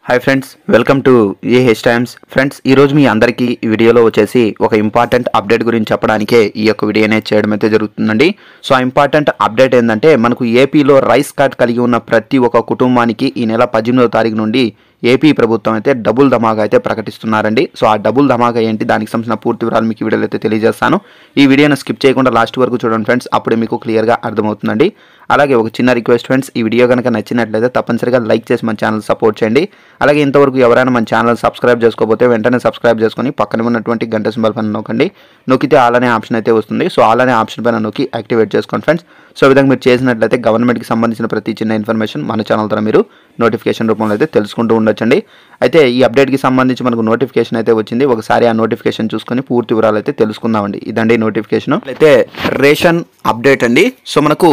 Hi friends welcome to A H Times friends ఈ రోజు మీ అందరికీ ఈ వీడియోలో వచ్చేసి ఒక ఇంపార్టెంట్ అప్డేట్ గురించి చెప్పడానికే ఈ యొక్క వీడియోనే చేయడం అయితే జరుగుతుందండి. సో ఆ ఇంపార్టెంట్ అప్డేట్ ఏంటంటే మనకు ఏపీలో రైస్ కార్డ్ కలిగి ఉన్న ప్రతి ఒక్క కుటుంబానికి ఈ నెల 18వ తారీఖు నుండి ఏపీ ప్రభుత్వం అయితే డబుల్ ధమాకా అయితే ప్రకటిస్తున్నారండి. సో ఆ డబుల్ ధమాకా ఏంటి, దానికి సంబంధించిన పూర్తి వివరాలు మీకు ఈ వీడియోలో అయితే తెలియజేస్తాను. ఈ వీడియోను స్కిప్ చేయకుండా లాస్ట్ వరకు చూడండి ఫ్రెండ్స్, అప్పుడే మీకు క్లియర్గా అర్థమవుతుందండి. అలాగే ఒక చిన్న రిక్వెస్ట్ ఫ్రెండ్స్, ఈ వీడియో కనుక నచ్చినట్లయితే తప్పనిసరిగా లైక్ చేసి మన ఛానల్ సపోర్ట్ చేయండి. అలాగే ఇంతవరకు ఎవరైనా మన ఛానల్ సబ్స్క్రైబ్ చేసుకోకపోతే వెంటనే సబ్స్క్రైబ్ చేసుకొని పక్కన ఉన్నటువంటి గంట సింబల్ పైన నొక్కండి. నొక్కితే ఆల్ అనే ఆప్షన్ అయితే వస్తుంది. సో ఆల్ అనే ఆప్షన్ పైన నొక్కి యాక్టివేట్ చేసుకోండి ఫ్రెండ్స్. సో ఈ విధంగా మీరు చేసినట్లయితే గవర్నమెంట్కి సంబంధించిన ప్రతి చిన్న ఇన్ఫర్మేషన్ మన ఛానల్ ద్వారా మీరు నోటిఫికేషన్ రూపంలో అయితే తెలుసుకుంటూ ఉండొచ్చండి. అయితే ఈ అప్డేట్కి సంబంధించి మనకు నోటిఫికేషన్ అయితే వచ్చింది. ఒకసారి ఆ నోటిఫికేషన్ చూసుకొని పూర్తి వివరాలు అయితే తెలుసుకుందామండి. ఇదండి నోటిఫికేషన్. అయితే రేషన్ అప్డేట్ అండి. సో మనకు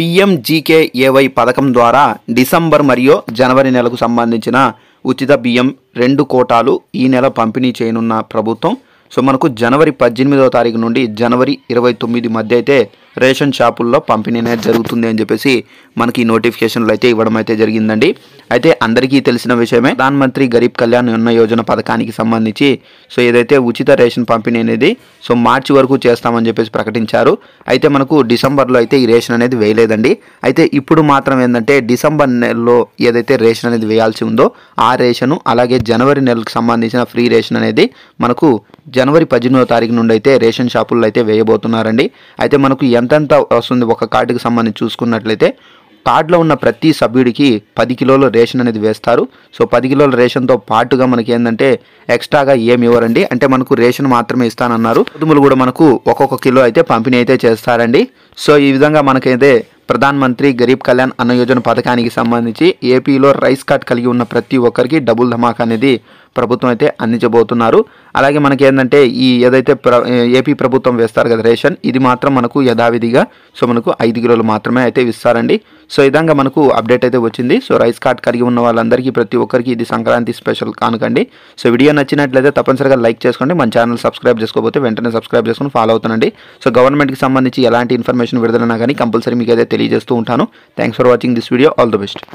PMGKAY పథకం ద్వారా డిసెంబర్ మరియు జనవరి నెలకు సంబంధించిన ఉచిత బియ్యం 2 కోటాలు ఈ నెల పంపిణీ చేయనున్న ప్రభుత్వం. సో మనకు జనవరి 18వ తారీఖు నుండి జనవరి 29 మధ్య అయితే రేషన్ షాపుల్లో పంపిణీ అనేది జరుగుతుంది అని చెప్పేసి మనకి నోటిఫికేషన్లు అయితే ఇవ్వడం అయితే జరిగిందండి. అయితే అందరికీ తెలిసిన విషయమే, ప్రధానమంత్రి గరీబ్ కళ్యాణ్ అన్న యోజన పథకానికి సంబంధించి సో ఏదైతే ఉచిత రేషన్ పంపిణీ అనేది సో మార్చి వరకు చేస్తామని చెప్పేసి ప్రకటించారు. అయితే మనకు డిసెంబర్లో అయితే ఈ రేషన్ అనేది వేయలేదండి. అయితే ఇప్పుడు మాత్రం ఏంటంటే డిసెంబర్ నెలలో ఏదైతే రేషన్ అనేది వేయాల్సి ఉందో ఆ రేషను, అలాగే జనవరి నెలకు సంబంధించిన ఫ్రీ రేషన్ అనేది మనకు జనవరి 18వ తారీఖు నుండి అయితే రేషన్ షాపుల్లో అయితే వేయబోతున్నారండి. అయితే మనకు ఎంతెంత వస్తుంది ఒక కార్డుకి సంబంధించి చూసుకున్నట్లయితే, కార్డులో ఉన్న ప్రతి సభ్యుడికి 10 కిలోల రేషన్ అనేది వేస్తారు. సో 10 కిలోల రేషన్తో పాటుగా మనకి ఏంటంటే ఎక్స్ట్రాగా ఏమి ఇవ్వరండి. అంటే మనకు రేషన్ మాత్రమే ఇస్తానన్నారు. గోధుమలు కూడా మనకు ఒక్కొక్క కిలో అయితే పంపిణీ అయితే చేస్తారండి. సో ఈ విధంగా మనకైతే ప్రధానమంత్రి గరీబ్ కళ్యాణ్ అన్న యోజన పథకానికి సంబంధించి ఏపీలో రైస్ కార్డ్ కలిగి ఉన్న ప్రతి ఒక్కరికి డబుల్ ధమాకా అనేది ప్రభుత్వం అయితే అందించబోతున్నారు. అలాగే మనకి ఏంటంటే ఈ ఏదైతే ఏపీ ప్రభుత్వం వేస్తారు కదా రేషన్, ఇది మాత్రం మనకు యథావిధిగా సో మనకు 5 కిలోలు మాత్రమే అయితే ఇస్తారండి. సో ఈ విధంగా మనకు అప్డేట్ అయితే వచ్చింది. సో రైస్ కార్డ్ కలిగి ఉన్న వాళ్ళందరికీ ప్రతి ఒక్కరికి ఇది సంక్రాంతి స్పెషల్ కానుకండి. సో వీడియో నచ్చినట్లయితే తప్పనిసరిగా లైక్ చేసుకోండి. మన ఛానల్ సబ్స్క్రైబ్ చేసుకోకపోతే వెంటనే సబ్స్క్రైబ్ చేసుకుని ఫాలో అవుతానండి. సో గవర్నమెంట్కి సంబంధించి ఎలాంటి ఇన్ఫర్మేషన్ విడుదలైనా కానీ కంపల్సరీ మీకు అయితే తెలియజేస్తూ ఉంటాను. Thanks for watching this video. All the best.